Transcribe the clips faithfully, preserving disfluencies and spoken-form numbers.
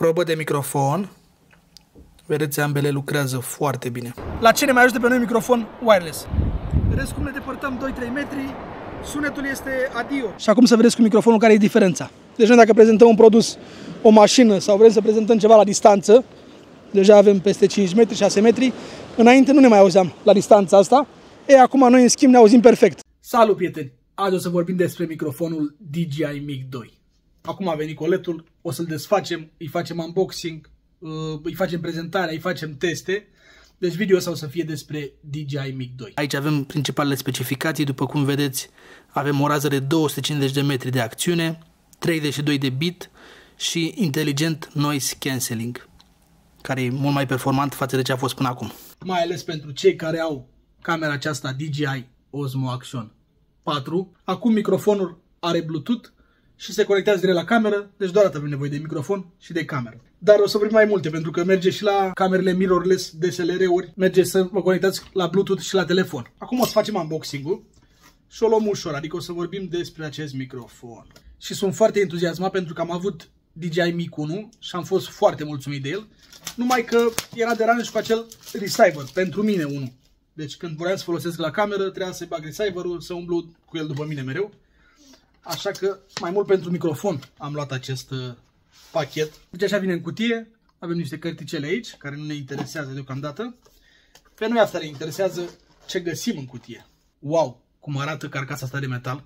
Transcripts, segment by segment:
Probă de microfon. Vedeți, ambele lucrează foarte bine. La ce ne mai ajută pe noi microfon wireless? Vedeți cum ne depărtăm doi trei metri, sunetul este adio. Și acum să vedeți cu microfonul care e diferența. Deci noi dacă prezentăm un produs, o mașină sau vrem să prezentăm ceva la distanță, deja avem peste cinci metri, șase metri, înainte nu ne mai auzeam la distanța asta, e acum noi în schimb ne auzim perfect. Salut prieteni! Azi o să vorbim despre microfonul D J I Mic doi. Acum a venit coletul, o să-l desfacem, îi facem unboxing, îi facem prezentarea, îi facem teste. Deci video ăsta o să fie despre D J I Mic doi. Aici avem principalele specificații, după cum vedeți, avem o rază de două sute cincizeci de metri de acțiune, treizeci și doi de bit și inteligent noise cancelling, care e mult mai performant față de ce a fost până acum. Mai ales pentru cei care au camera aceasta D J I Osmo Action patru. Acum microfonul are Bluetooth și se conectează direct la cameră, deci doar atât avem nevoie de microfon și de cameră. Dar o să vorbim mai multe, pentru că merge și la camerele mirrorless, D S L R-uri, merge să vă conectați la Bluetooth și la telefon. Acum o să facem unboxing-ul și o luăm ușor, adică o să vorbim despre acest microfon. Și sunt foarte entuziasmat pentru că am avut D J I Mic unu și am fost foarte mulțumit de el, numai că era deranj cu acel receiver, pentru mine unul. Deci când voiam să folosesc la cameră, trebuia să bag receiverul, să umblu cu el după mine mereu. Așa că mai mult pentru microfon am luat acest uh, pachet. Deci așa vine în cutie, avem niște cărticele aici, care nu ne interesează deocamdată. Pe noi asta ne interesează ce găsim în cutie. Wow, cum arată carcasa asta de metal.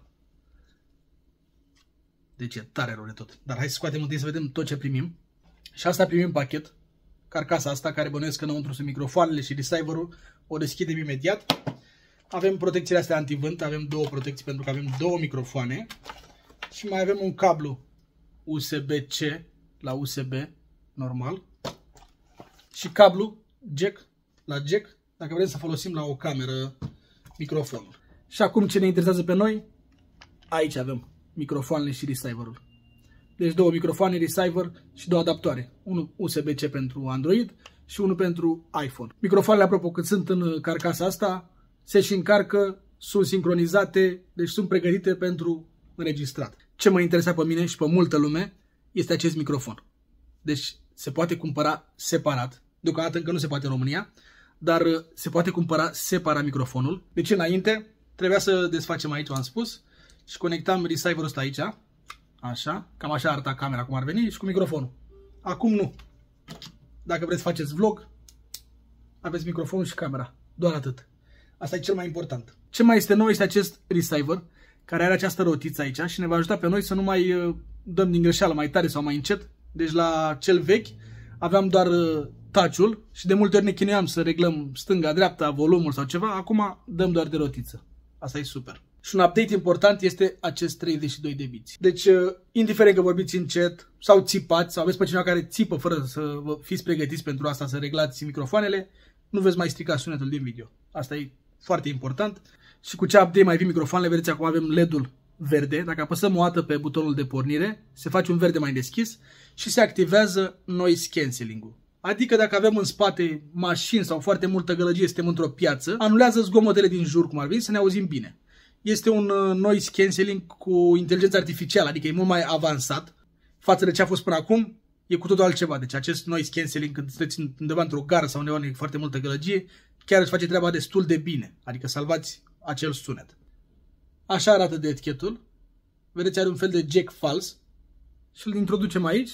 Deci e tare rău de tot. Dar hai să scoatem întâi să vedem tot ce primim. Și asta primim pachet. Carcasa asta, care bănuiesc că înăuntru sunt microfoanele și receiverul, o deschidem imediat. Avem protecțiile astea antivânt, avem două protecții pentru că avem două microfoane. Și mai avem un cablu U S B C la U S B normal. Și cablu jack la jack, dacă vrem să folosim la o cameră microfonul. Și acum ce ne interesează pe noi, aici avem microfoanele și receiverul. Deci două microfoane, receiver și două adaptoare. Unul U S B C pentru Android și unul pentru iPhone. Microfoanele, apropo, cât sunt în carcasa asta, se și încarcă, sunt sincronizate, deci sunt pregătite pentru înregistrat. Ce mă interesa pe mine și pe multă lume este acest microfon. Deci se poate cumpăra separat. Deocamdată încă nu se poate în România, dar se poate cumpăra separat microfonul. Deci înainte trebuia să desfacem aici, am spus, și conectam receiverul ăsta aici. Așa, cam așa arăta camera cum ar veni și cu microfonul. Acum nu. Dacă vreți să faceți vlog, aveți microfonul și camera. Doar atât. Asta e cel mai important. Ce mai este nou este acest receiver, care are această rotiță aici și ne va ajuta pe noi să nu mai uh, dăm din greșeală mai tare sau mai încet. Deci la cel vechi aveam doar uh, touch-ul și de multe ori ne chinuiam să reglăm stânga, dreapta, volumul sau ceva. Acum dăm doar de rotiță. Asta e super. Și un update important este acest treizeci și doi de biți. Deci, uh, indiferent că vorbiți încet sau țipați sau aveți pe cineva care țipă fără să vă fiți pregătiți pentru asta, să reglați microfoanele, nu veți mai strica sunetul din video. Asta e foarte important. Și cu ce update mai vin microfoanele, vedeți acum avem L E D-ul verde. Dacă apăsăm o dată pe butonul de pornire, se face un verde mai deschis și se activează noise cancelling-ul. Adică dacă avem în spate mașini sau foarte multă gălăgie, suntem într-o piață, anulează zgomotele din jur, cum ar veni, să ne auzim bine. Este un noise cancelling cu inteligență artificială, adică e mult mai avansat față de ce a fost până acum. E cu totul altceva. Deci acest noise cancelling, când sunteți undeva într-o gară sau undeva în foarte multă gălăgie, chiar își face treaba destul de bine. Adică salvați acel sunet. Așa arată de etichetul. Vedeți, are un fel de jack fals. Și îl introducem aici.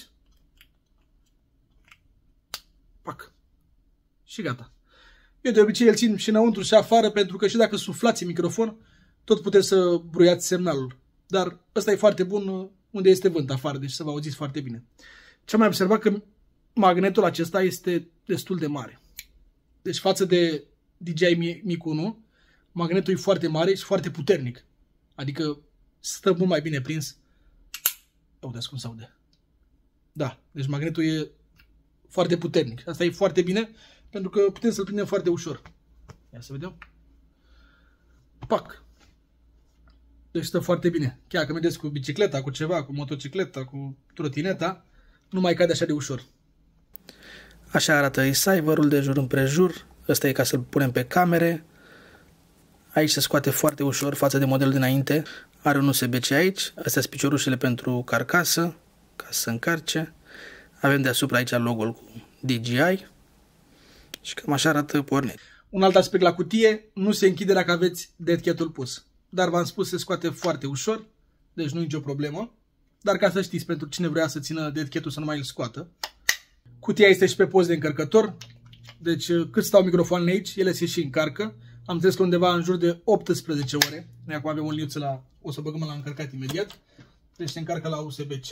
Pac. Și gata. Eu de obicei îl țin și înăuntru și afară, pentru că și dacă suflați în microfon, tot puteți să bruiați semnalul. Dar ăsta e foarte bun unde este vânt afară, deci să vă auziți foarte bine. Ce am mai observat că magnetul acesta este destul de mare. Deci față de D J I Mic unu, magnetul e foarte mare și foarte puternic. Adică stă mult mai bine prins. Uitați cum se aude. Da, deci magnetul e foarte puternic. Asta e foarte bine, pentru că putem să-l prindem foarte ușor. Ia să vedem. Pac! Deci stă foarte bine. Chiar că mergeți cu bicicleta, cu ceva, cu motocicleta, cu trotineta, nu mai cade așa de ușor. Așa arată receiverul de jur împrejur. Ăsta e ca să-l punem pe camere. Aici se scoate foarte ușor față de modelul dinainte. Are un U S B C aici. Astea sunt piciorușele pentru carcasă, ca să se încarce. Avem deasupra aici logo-ul cu D J I și cam așa arată pornet. Un alt aspect la cutie, nu se închide dacă aveți deadcat-ul pus. Dar v-am spus, se scoate foarte ușor, deci nu e nicio problemă. Dar ca să știți, pentru cine vrea să țină deadcat-ul să nu mai îl scoată. Cutia este și pe post de încărcător, deci cât stau microfoanele aici, ele se și încarcă. Am înțeles că undeva în jur de optsprezece ore. Noi acum avem un liniuță la... o să băgăm la încărcat imediat. Deci se încarcă la U S B C.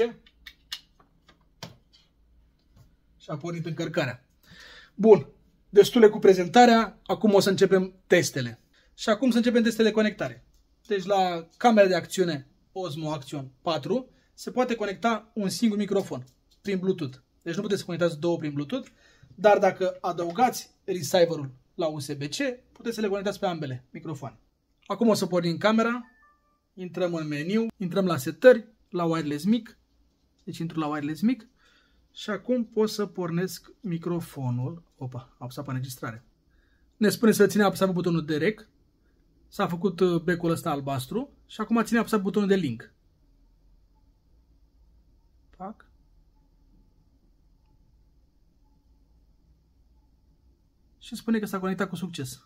Și a pornit încărcarea. Bun. Destule cu prezentarea. Acum o să începem testele. Și acum să începem testele de conectare. Deci la camera de acțiune Osmo Action patru se poate conecta un singur microfon prin Bluetooth. Deci nu puteți să conectați două prin Bluetooth. Dar dacă adăugați receiverul la U S B C, puteți să le conectați pe ambele microfoane. Acum o să pornim camera, intrăm în meniu, intrăm la setări, la wireless mic, deci intru la wireless mic și acum pot să pornesc microfonul. Opa, am apăsat pe înregistrare. Ne spune să ține apăsat pe butonul de rec, s-a făcut becul ăsta albastru și acum ține apăsat butonul de link. Pac. Și spune că s-a conectat cu succes.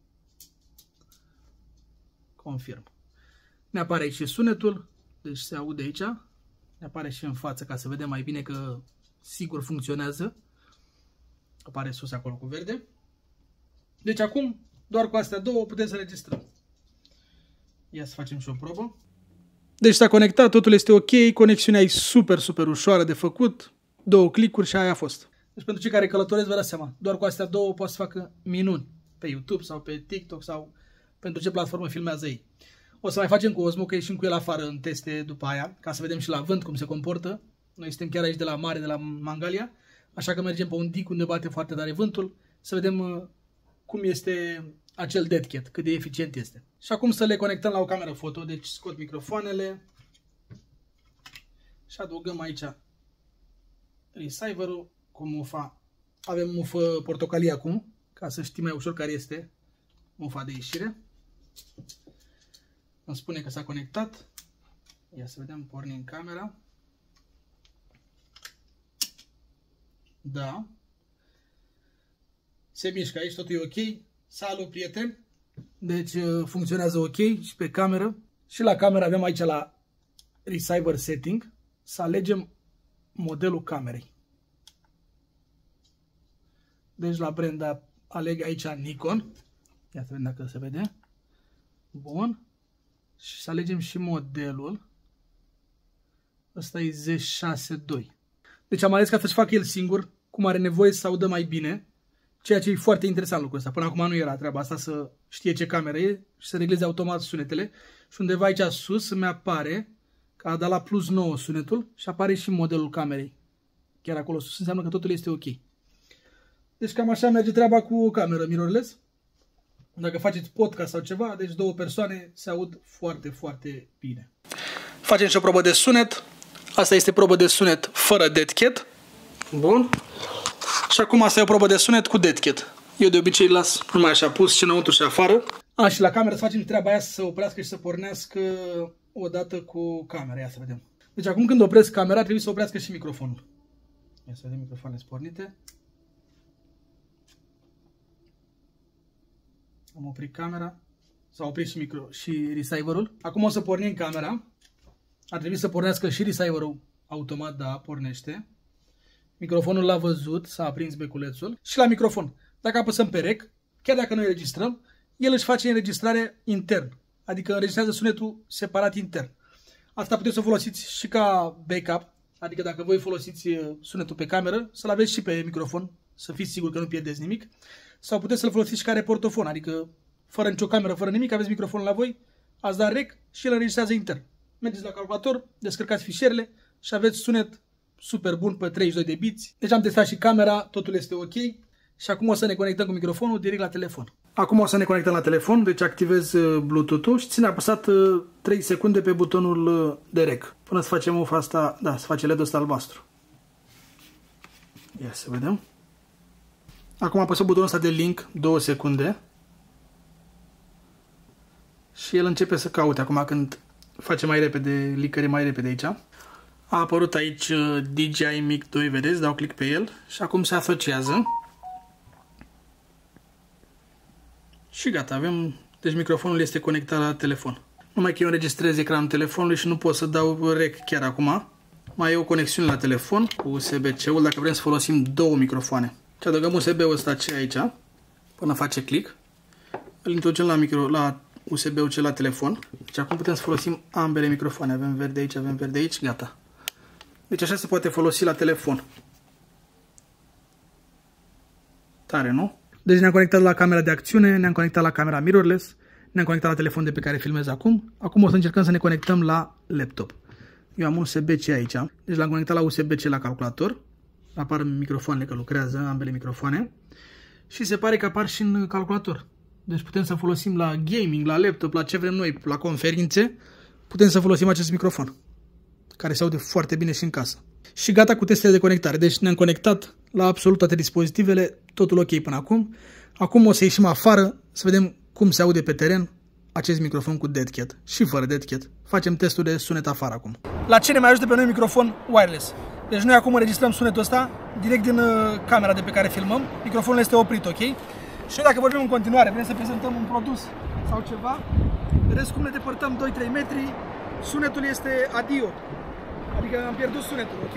Confirm. Ne apare aici și sunetul, deci se aude aici. Ne apare și în față ca să vedem mai bine că sigur funcționează. Apare sus acolo cu verde. Deci acum, doar cu astea două putem să registrăm. Ia să facem și o probă. Deci s-a conectat, totul este ok, conexiunea e super, super ușoară de făcut. Două clicuri și aia a fost. Deci pentru cei care călătoresc, vă dați seama, doar cu astea două poate să facă minuni pe YouTube sau pe TikTok sau pentru ce platformă filmează ei. O să mai facem cu Osmo, că ieșim cu el afară în teste după aia, ca să vedem și la vânt cum se comportă. Noi suntem chiar aici de la mare, de la Mangalia, așa că mergem pe un dig unde bate foarte tare vântul, să vedem cum este acel deadcat, cât de eficient este. Și acum să le conectăm la o cameră foto, deci scot microfoanele și adăugăm aici receiverul cu mufa. Avem mufă portocalie acum, ca să știm mai ușor care este mufa de ieșire. Îmi spune că s-a conectat. Ia să vedem, pornim camera. Da. Se mișcă aici, totul e ok. Salut, prieteni! Deci funcționează ok și pe cameră. Și la cameră avem aici la receiver setting să alegem modelul camerei. Deci la brand aleg aici Nikon. Ia să vedem dacă se vede. Bun. Și să alegem și modelul. Ăsta e Z șase doi. Deci am ales ca să-și facă el singur, cum are nevoie să audă mai bine. Ceea ce e foarte interesant lucrul ăsta. Până acum nu era treaba asta, să știe ce cameră e și să regleze automat sunetele. Și undeva aici sus îmi apare că a dat la plus nouă sunetul și apare și modelul camerei. Chiar acolo sus înseamnă că totul este ok. Deci cam așa merge treaba cu cameră mirrorless. Dacă faceți podcast sau ceva, deci două persoane se aud foarte, foarte bine. Facem și o probă de sunet. Asta este probă de sunet fără deadcat. Bun. Și acum asta e o probă de sunet cu deadcat. Eu de obicei las numai așa pus și înăuntru și afară. A, și la cameră să facem treaba aia să oprească și să pornească odată cu camera. Ia să vedem. Deci acum când opresc camera trebuie să oprească și microfonul. Ia să vedem microfoanele pornite. Am oprit camera. S-a oprit și, micro, și receiverul. Acum o să pornim camera. Ar trebui să pornească și receiverul automat, da, pornește. Microfonul l-a văzut, s-a aprins beculețul. Și la microfon, dacă apăsăm pe rec, chiar dacă noi înregistrăm, el își face înregistrare intern. Adică înregistrează sunetul separat intern. Asta puteți să folosiți și ca backup. Adică dacă voi folosiți sunetul pe cameră, să-l aveți și pe microfon, să fiți siguri că nu pierdeți nimic. Sau puteți să-l folosiți și ca reportofon, adică fără nicio cameră, fără nimic, aveți microfonul la voi, ați dat rec și el înregistrează intern. Mergeți la calculator, descărcați fișierele și aveți sunet super bun pe treizeci și doi de biți. Deci am testat și camera, totul este ok. Și acum o să ne conectăm cu microfonul direct la telefon. Acum o să ne conectăm la telefon, deci activez Bluetooth-ul și ține apăsat trei secunde pe butonul de rec. Până să facem off asta, da, să face L E D-ul ăsta albastru. Ia să vedem. Acum apăsăm butonul ăsta de link, două secunde. Și el începe să caute acum când face mai repede, licări mai repede aici. A apărut aici D J I Mic doi, vedeți? Dau click pe el și acum se asociază. Și gata, avem... Deci microfonul este conectat la telefon. Numai că eu înregistrez ecranul telefonului și nu pot să dau rec chiar acum. Mai e o conexiune la telefon cu U S B C-ul dacă vrem să folosim două microfoane. Și adăugăm U S B-ul ăsta ce aici, până face click. Îl introducem la, micro, la U S B-ul cel la telefon. Deci acum putem să folosim ambele microfoane. Avem verde aici, avem verde aici, gata. Deci așa se poate folosi la telefon. Tare, nu? Deci ne-am conectat la camera de acțiune, ne-am conectat la camera mirrorless, ne-am conectat la telefon de pe care filmez acum. Acum o să încercăm să ne conectăm la laptop. Eu am un U S B C aici, deci l-am conectat la U S B C la calculator. Apar microfoanele că lucrează, ambele microfoane. Și se pare că apar și în calculator. Deci putem să folosim la gaming, la laptop, la ce vrem noi, la conferințe. Putem să folosim acest microfon, care se aude foarte bine și în casă. Și gata cu testele de conectare. Deci ne-am conectat la absolut toate dispozitivele, totul ok până acum. Acum o să ieșim afară să vedem cum se aude pe teren acest microfon cu dead cat și fără dead cat. Facem testul de sunet afară acum. La ce ne mai ajută pe noi microfon wireless? Deci noi acum înregistrăm sunetul ăsta direct din uh, camera de pe care filmăm. Microfonul este oprit, ok? Și noi dacă vorbim în continuare, vrem să prezentăm un produs sau ceva, vedeți cum ne depărtăm doi trei metri, sunetul este adio. Adică am pierdut sunetul, ok?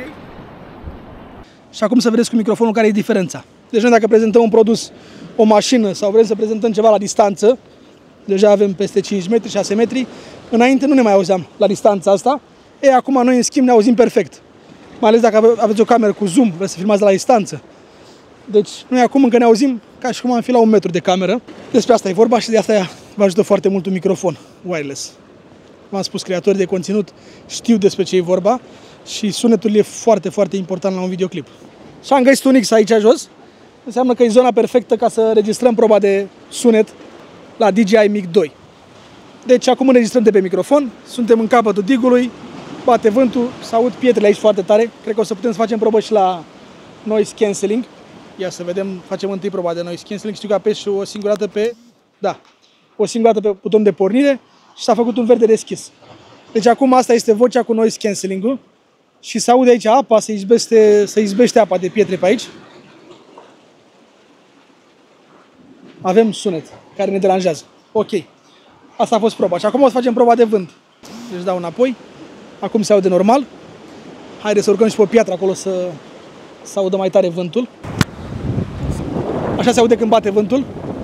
Și acum să vedeți cu microfonul care e diferența. Deci noi dacă prezentăm un produs, o mașină sau vrem să prezentăm ceva la distanță, deja avem peste cinci metri, șase metri, înainte nu ne mai auzeam la distanța asta, e acum noi în schimb ne auzim perfect. Mai ales dacă aveți o cameră cu zoom, vreți să filmați de la distanță. Deci noi acum încă ne auzim ca și cum am fi la un metru de cameră. Despre asta e vorba și de asta vă ajută foarte mult un microfon wireless. V-am spus, creatorii de conținut știu despre ce e vorba și sunetul e foarte, foarte important la un videoclip. Și am găsit un X aici jos, înseamnă că e zona perfectă ca să registrăm proba de sunet la D J I Mic doi. Deci acum înregistrăm de pe microfon, suntem în capătul digului, bate vântul, se aud pietrele aici foarte tare. Cred că o să putem să facem probă și la noise cancelling. Ia să vedem, facem întâi proba de noise cancelling. Știu că apeși o singură dată pe, da, o singură dată pe buton de pornire și s-a făcut un verde deschis. Deci acum asta este vocea cu noise cancelling-ul și se aude aici apa, se izbește, se izbește apa de pietre pe aici. Avem sunet care ne deranjează. Ok. Asta a fost proba. Și acum o să facem proba de vânt. Deci dau înapoi. Acum se aude normal. Haideți să urcăm și pe piatră acolo să se audă mai tare vântul. Așa se aude când bate vântul.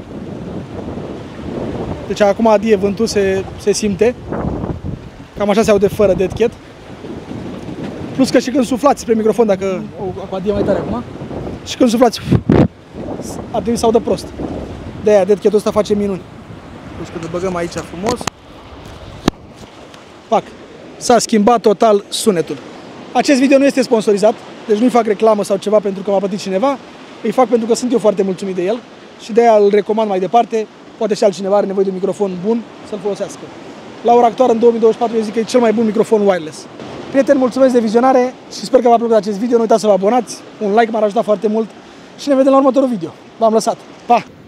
Deci acum adie vântul, se, se simte. Cam așa se aude fără dead cat. Plus că și când suflați spre microfon, dacă o adie mai tare acum, și când suflați, ar trebui să audă prost. De-aia dead cat-ul ăsta face minuni. Deci când îl băgăm aici frumos, pac, s-a schimbat total sunetul. Acest video nu este sponsorizat, deci nu-i fac reclamă sau ceva pentru că m-a plătit cineva. Îi fac pentru că sunt eu foarte mulțumit de el și de-aia îl recomand mai departe. Poate și altcineva are nevoie de un microfon bun să-l folosească. La ora actuală, în două mii douăzeci și patru, eu zic că e cel mai bun microfon wireless. Prieteni, mulțumesc de vizionare și sper că v-a plăcut acest video. Nu uitați să vă abonați, un like m-ar ajuta foarte mult și ne vedem la următorul video. V-am lăsat. Pa!